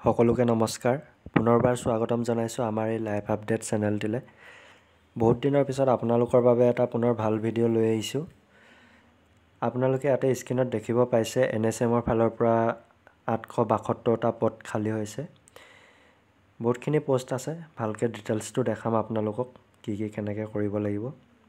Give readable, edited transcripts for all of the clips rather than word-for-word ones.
সকলোকে নমস্কাৰ পুনৰবাৰ স্বাগতম জনাইছো আমাৰ এই লাইভ আপডেট চেনেলটিলে বহুত দিনৰ পিছত আপোনালোকৰ বাবে এটা পুনৰ ভাল ভিডিঅ' লৈ আহিছো আপোনালোকে ইয়াতে স্ক্ৰীনত দেখিব পাইছে NHM ৰ ফালৰ পৰা 872টা পদ খালী হৈছে বহুতখিনি পোষ্ট আছে ভালকে ডিটেইলছটো দেখাম আপোনালোকক কি কেনেকৈ কৰিব লাগিব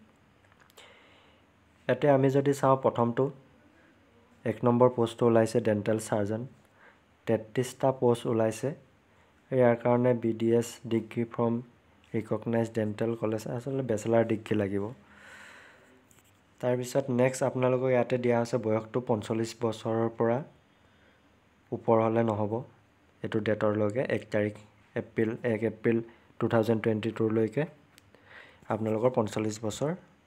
ইয়াতে আমি যদি চাওঁ প্ৰথমটো 1 নম্বৰ পোষ্টটো ওলাইছে ডেন্টেল সাৰ্জন 33টা পোষ্ট ওলাইছে ইয়াৰ কাৰণে BDS degree from recognised dental college আসলে বেচেলাৰ ডিগ্ৰী লাগিব তাৰ পিছত নেক্সট আপোনালোকক ইয়াতে দিয়া আছে বয়সটো 45 বছৰৰ পৰা ওপৰ হলে নহব এটো ডেটৰ লগে 1 তাৰিখ এপ্ৰিল 1 এপ্ৰিল 2022 লৈকে আপোনালোকৰ 45 বছৰ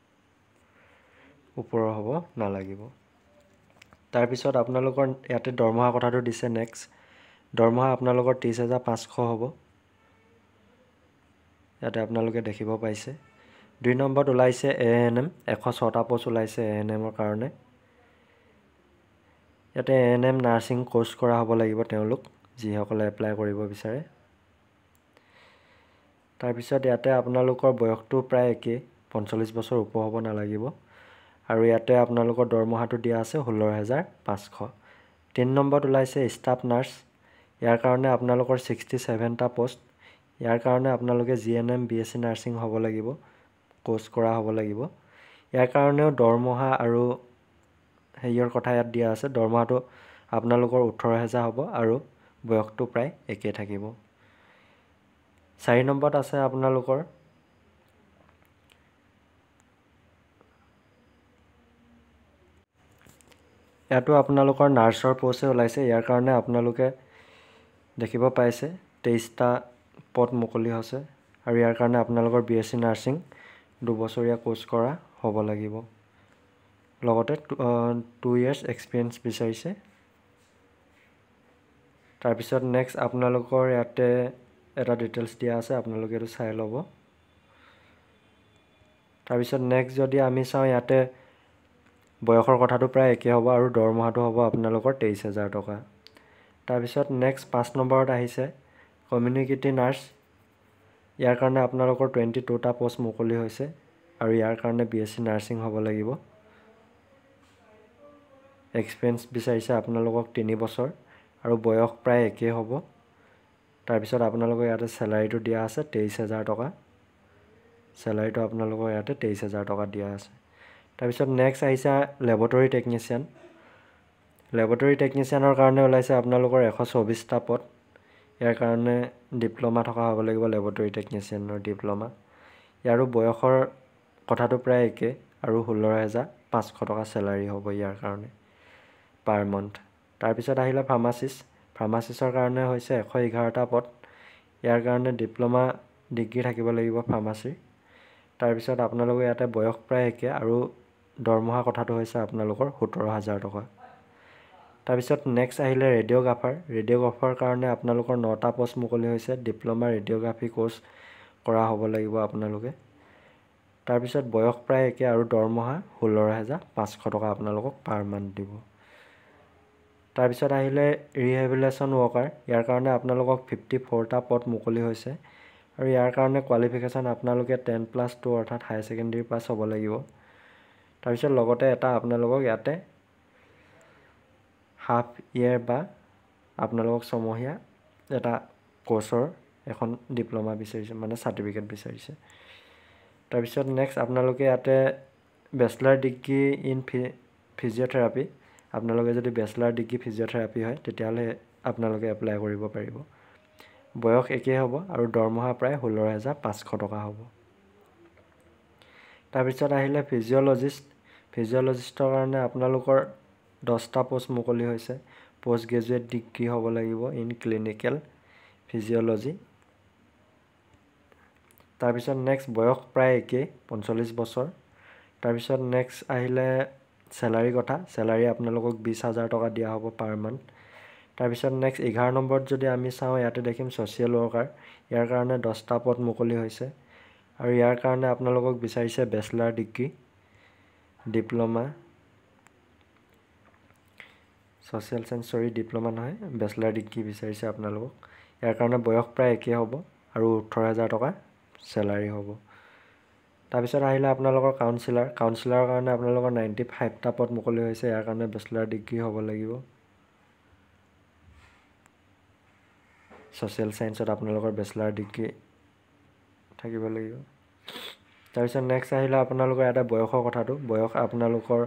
ওপৰ হ'ব নালাগিব তাৰ পিছত আপোনালোকৰ ইয়াতে দৰমহা কথাটো দিছে নেক্সট দৰমহা আপোনালোকৰ 30500 হ'ব ইয়াতে আপোনালোকে দেখিব পাইছে 2 নম্বৰত ওলাইছে ANM 106টা পোষ্ট ওলাইছে ANM ৰ কাৰণে ইয়াতে ANM নাৰ্সিং কোৰ্স কৰা হ'ব লাগিব তেওঁলোক যিসকলে এপ্লাই কৰিব বিচাৰে তাৰ পিছত ইয়াতে আপোনালোকৰ বয়সটো প্ৰায় একে 45 বছৰ ওপৰ হ'ব নালাগিব আৰু ইয়াতে আপোনালোকৰ দৰমহাটো দিয়া আছে 16500 3 নম্বৰত ওলাইছে ষ্টাফ নাৰ্স ইয়াৰ কাৰণে আপোনালোকৰ 67টা পোষ্ট ইয়াৰ কাৰণে আপোনালোকে GNM BSc নাৰ্সিং হ'ব লাগিব কোৰ্স কৰা হ'ব লাগিব ইয়াৰ কাৰণেও দৰমহা আৰু হেয়ৰ কথা ইয়াত দিয়া আছে দৰমহাটো আপোনালোকৰ 18000 হ'ব আৰু বয়সটো প্ৰায় একে থাকিব 4 নম্বৰত আছে আপোনালোকৰ ইয়াতো আপোনালোকৰ নাৰ্সৰ পোষ্টে ওলাইছে ইয়াৰ কাৰণে আপোনালোকে দেখিব পাইছে 23টা পদ মুকলি হৈছে আৰু ইয়াৰ কাৰণে আপোনালোকৰ BSc নাৰ্সিং 2 বছৰীয়া কোৰ্স কৰা হ'ব লাগিব লগতে 2 ইয়াৰ্স এক্সপেৰিয়েন্স বিচাৰিছে তাৰ পিছত নেক্সট আপোনালোকৰ ইয়াতে এটা ডিটেইলছ দিয়া আছে আপোনালোকে এটো চাই ল'ব তাৰ পিছত নেক্সট যদি আমি চাওঁ ইয়াতে বয়সৰ কথাটো প্ৰায় একে হ'ব আৰু দৰমহাটো হ'ব আপোনালোকৰ 23000 টকা তাৰ পিছত নেক্সট 5 নম্বৰত আহিছে কমিউনিটি নাৰ্স ইয়াৰ কাৰণে আপোনালোকৰ 22টা পোষ্ট মুকলি হৈছে আৰু ইয়াৰ কাৰণে BSc নাৰ্সিং হ'ব লাগিব এক্সপেৰিয়েন্স বিচাৰিছে আপোনালোকক 3 বছৰ আৰু বয়স প্ৰায় একে হ'ব তাৰ পিছত আপোনালোকৰ ইয়াতে স্যালাৰিটো দিয়া আছে 23000 টকা স্যালাৰিটো আপোনালোকৰ ইয়াতে 23000 টকা দিয়া আছে তাৰ পিছত নেক্সট আহিছে ল্যাবৰেটৰী টেকনিচিয়ানৰ কাৰণে ওলাইছে আপোনালোকৰ 124টা পদ ইয়াৰ কাৰণে ডিপ্লোমা থকা হ'ব লাগিব ল্যাবৰেটৰী টেকনিচিয়ানৰ ডিপ্লোমা ইয়াৰো বয়সৰ কথাটো প্ৰায় একে আৰু 16500 টকা স্যালাৰি হ'ব ইয়াৰ কাৰণে পাৰ মান্থ তাৰ পিছত আহিলে ফাৰ্মাসিষ্টৰ কাৰণে হৈছে 111টা পদ ইয়াৰ কাৰণে ডিপ্লোমা ডিগ্ৰী থাকিব লাগিব ফাৰ্মাসী তাৰ পিছত আপোনালোকৰ ইয়াতে বয়স প্ৰায় একে আৰু দৰমহা কথাটো হৈছে আপোনালোকৰ 17000 টকা তাৰ পিছত নেক্সট আহিলে ৰেডিঅ'গ্ৰাফাৰ কাৰণে আপোনালোকৰ 9টা পোষ্ট মুকলি হৈছে ডিপ্লোমা ৰেডিঅ'গ্ৰাফি কোৰ্স কৰা হ'ব লাগিব আপোনালোকে তাৰ পিছত বয়স প্ৰায় একে আৰু দৰমহা 16500 টকা আপোনালোকক পাৰ মান্থ দিব তাৰ পিছত আহিলে ৰিহেবিলিটেশন ওয়াৰ্কাৰ ইয়াৰ কাৰণে আপোনালোকক 54টা পদ মুকলি হৈছে আৰু ইয়াৰ কাৰণে কোৱালিফিকেশন আপোনালোকে 10+2 অৰ্থাৎ হাই সেকেন্ডাৰী পাছ হ'ব লাগিব তাৰ পিছত লগতে এটা আপোনালোকক ইয়াতে হাফ ইয়াৰ বা আপোনালোকক সমহীয়া এটা কোৰ্সৰ এখন ডিপ্লোমা বিচাৰিছে মানে সাৰ্টিফিকেট বিচাৰিছে তাৰ পিছত নেক্সট আপোনালোকে ইয়াতে বেচেলাৰ ডিগ্ৰী ইন ফিজিঅথেৰাপি আপোনালোকে যদি বেচেলাৰ ডিগ্ৰী ফিজিঅথেৰাপি হয় তেতিয়াহলে আপোনালোকে এপ্লাই কৰিব পাৰিব বয়স একে হ'ব আৰু দৰমহা প্ৰায় 16500 টকা হ'ব তাৰ পিছত আহিলে ফিজিঅলজিষ্টৰ কাৰণে আপোনালোকৰ 10টা পোষ্ট মুকলি হৈছে পোষ্ট গ্ৰেজুৱেট ডিগ্ৰী হ'ব লাগিব ইন ক্লিনিক্যাল ফিজিঅলজি তাৰ পিছত নেক্সট বয়স প্ৰায় একে 45 বছৰ তাৰ পিছত নেক্সট আহিলে স্যালাৰি কথা স্যালাৰি আপোনালোকক 20000 টকা দিয়া হ'ব পাৰ মান্থ তাৰ পিছত নেক্সট 11 নম্বৰত যদি আমি চাওঁ ইয়াতে দেখিম সোশ্যাল ওয়াৰ্কাৰ ইয়াৰ কাৰণে 10টা পদ মুকলি হৈছে আৰু ইয়াৰ কাৰণে আপোনালোকক বিচাৰিছে bachelor degree diploma social science diploma নহয়, বেচেলাৰ ডিগ্ৰী বিচাৰিছে আপোনালোকক। ইয়াৰ কাৰণে বয়স প্ৰায় একেই হ'ব আৰু 18,000 টকা চেলাৰী হ'ব। তাৰপিছত আহিলে আপোনালোকৰ কাউন্সিলাৰৰ কাৰণে আপোনালোকৰ 95টা পদ মুকলি হৈছে। ইয়াৰ কাৰণে বেচেলাৰ ডিগ্ৰী হ'ব লাগিব। ছ'চিয়েল চায়েন্সত আপোনালোকৰ বেচেলাৰ ডিগ্ৰী থাকিব লাগিব। তাৰপিছত নেক্সট আহিলে আপোনালোকৰ ইয়াতে বয়সৰ কথাটো। বয়স আপোনালোকৰ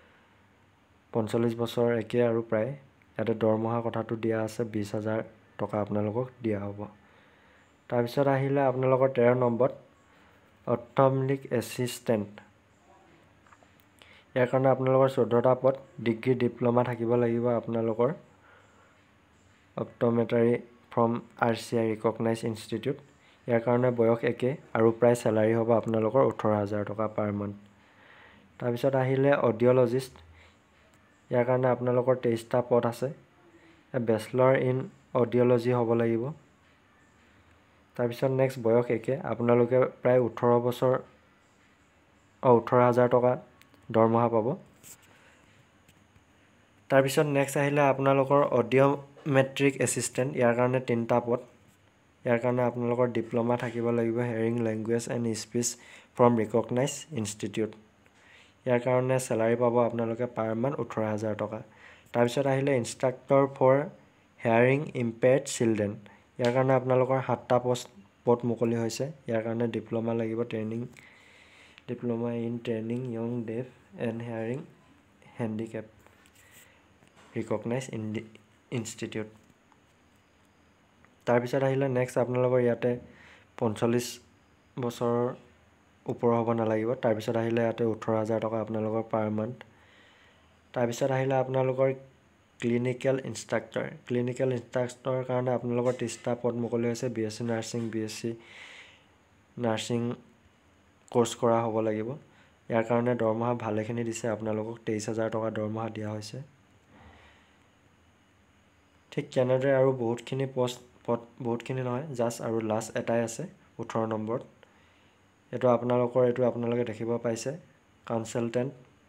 45 বছৰ একে আৰু প্ৰায়। ইয়াতে দৰমহা কথাটো দিয়া আছে 20,000 টকা আপোনালোকক দিয়া হ'ব। তাৰপিছত আহিলে আপোনালোকৰ 13 নম্বৰত অপথমেটিক এছিষ্টেণ্ট। ইয়াৰ কাৰণে আপোনালোকৰ 14টা পদ, ডিগ্ৰী ডিপ্ল'মা থাকিব লাগিব আপোনালোকৰ optometry from RCI recognise institute. ইয়াৰ কাৰণে বয়স একে আৰু প্ৰায় চেলাৰী হ'ব আপোনালোকৰ 18,000 টকা পাৰ মান্থ। তাৰপিছত আহিলে অডিঅ'লজিষ্ট। ইয়াৰ কাৰণে আপোনালোকৰ 23টা পদ আছে। বেচেলৰ ইন অডিঅ'লজি হ'ব লাগিব। তাৰপিছত নেক্সট বয়স একে, আপোনালোকে প্ৰায় 18,000 টকা দৰমহা পাব। তাৰপিছত নেক্সট আহিলে আপোনালোকৰ অডিঅ'মেট্ৰিক এছিষ্টেণ্ট। ইয়াৰ কাৰণে 3টা পদ। ইয়াৰ কাৰণে আপোনালোকৰ ডিপ্ল'মা থাকিব লাগিব hearing language and speech from recognise institute. ইয়াৰ কাৰণে চেলাৰী পাব আপোনালোকে পাৰ মান্থ 18,000 টকা। তাৰপিছত আহিলে instructor for hearing impaired children. ইয়াৰ কাৰণে আপোনালোকৰ 7টা পদ মুকলি হৈছে। ইয়াৰ কাৰণে ডিপ্ল'মা লাগিব, diploma in training young deaf and hearing handicap recognise institute. তাৰপিছত আহিলে নেক্সট আপোনালোকৰ ইয়াতে 45 বছৰৰ ওপৰ হ'ব নালাগিব। তাৰপিছত আহিলে ইয়াতে 18,000 টকা আপোনালোকৰ পাৰ মান্থ। তাৰপিছত আহিলে আপোনালোকৰ ক্লিনিকেল ইনষ্ট্ৰাক্টৰ। ক্লিনিকেল ইনষ্ট্ৰাক্টৰৰ কাৰণে আপোনালোকৰ 30টা পদ মুকলি হৈছে। BSc nursing, BSc nursing course কৰা হ'ব লাগিব। ইয়াৰ কাৰণে দৰমহা ভালেখিনি দিছে আপোনালোকক, 23,000 টকা দৰমহা দিয়া হৈছে। ঠিক তেনেদৰে আৰু বহুতখিনি বহুতখিনি নহয়, জাষ্ট আৰু লাষ্ট এটাই আছে 18 নম্বৰত। এইটো আপোনালোকে দেখিব পাইছে, কনচালটেণ্ট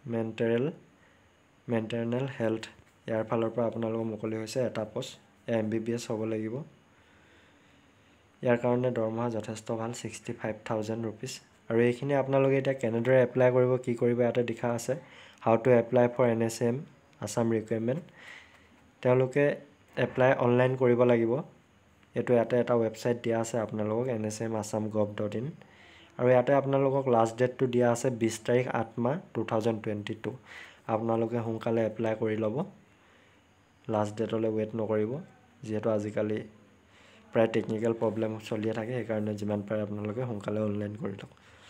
মেণ্টেনেল হেল্থ। ইয়াৰ ফালৰ পৰা আপোনালোকৰ মুকলি হৈছে এটা পষ্ট। MBBS হ'ব লাগিব। ইয়াৰ কাৰণে দৰমহা যথেষ্ট ভাল, 65,000 ৰুপিজ। আৰু এইখিনি আপোনালোকে এতিয়া কেনেদৰে এপ্লাই কৰিব, কি কৰিব ইয়াতে দেখা আছে। How to apply for NHM Assam recruitment. তেওঁলোকে এপ্লাই অনলাইন কৰিব লাগিব। এইটো ইয়াতে এটা ৱেবছাইট দিয়া আছে আপোনালোকক, NHM-assam.gov.in। আৰু ইয়াতে আপোনালোকক লাষ্ট ডেটটো দিয়া আছে 20 তাৰিখ 8 মাহ 2022। আপোনালোকে সোনকালে এপ্লাই কৰি ল'ব, লাষ্ট ডেটলৈ ৱেইট নকৰিব। যিহেতু আজিকালি প্ৰায় টেকনিকেল প্ৰব্লেম চলিয়ে থাকে, সেইকাৰণে যিমান পাৰে আপোনালোকে সোনকালে অনলাইন কৰি লওক।